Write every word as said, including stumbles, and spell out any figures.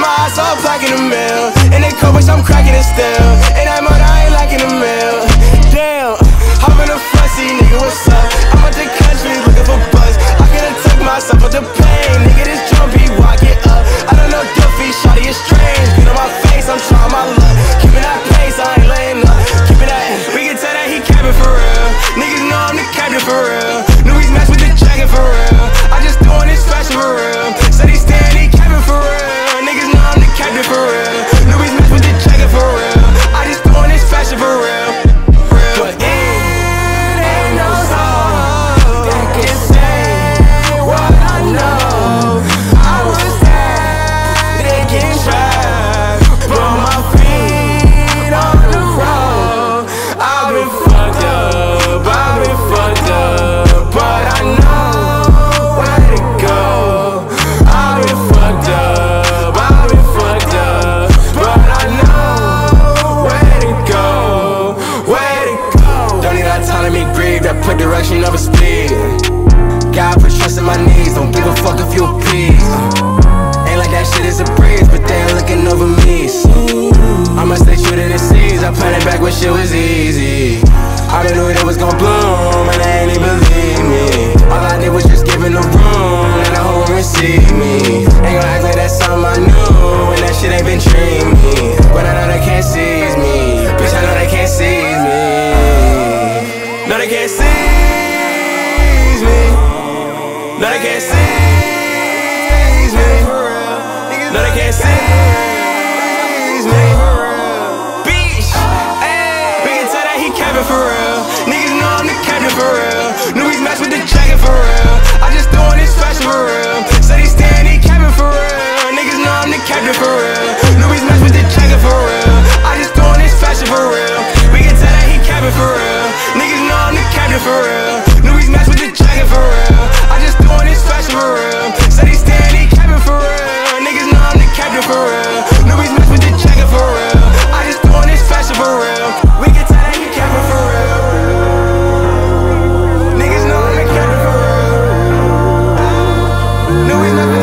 my eyes, so I'm plaque in the mail. And they cold, bitch, I'm cracking it still. And that mother, I ain't lacking the mail. Damn, hop in a fussy, nigga, what's up? I'm out the country looking for buzz. I could've took myself out the pain. Nigga, this drum beat, walk it up. I don't know Duffy, shawty is strange. Get on my face, I'm trying my luck. Keeping that pace, I ain't laying up. Keeping that, we can tell that he capping for real. Niggas know I'm the captain for real. Newbies match with the jacket for real. I just doing this fashion for real. Said he stand, he capping for real. Niggas know I'm the captain for real. Newbies match with the jacket for real. I just doing this fashion for real. But it ain't no song that can say what I know. I was there, taking track, put my feet on the road. I've been fucked up, I've been fucked up, but I know where to go. I've been fucked up, I've been fucked up, but I know where to go, where to go. Don't need autonomy, grieve, that put direction over speed. God put trust in my knees, don't give a fuck if you a piece. Ain't like that shit is a breeze, but they ain't looking over me. So I'ma stay true to the seas, I planted back when shit was easy. I been knew it was gon' bloom, and they ain't even believe me. All I did was just give in the room, and I hope it receive me. Ain't gon' act like that's something I knew, and that shit ain't been treating me. But I know they can't seize me, bitch, I know they can't seize me. No, they can't seize me. No, they can't seize me. No, they can't seize me. Bitch, ayy, we can tell that he capping for real. Niggas know I'm the captain for real. Newbies match with the jacket for real. I just doing this fashion for real. Said he stand, he capping for real. Niggas know I'm the captain for real. Newbies match with the jacket for real. I just doing this fashion for real. We can tell that he capping for real. Niggas know I'm the captain for real. Newbies match with the jacket for real. I just doing this fashion for real. Said he stand, he capping for real. Niggas know I'm the captain for real. Newbies match with the jacket for real. I just doing this fashion for real. We can tell that he capping for real. Niggas know I'm the captain for real. Newbies match with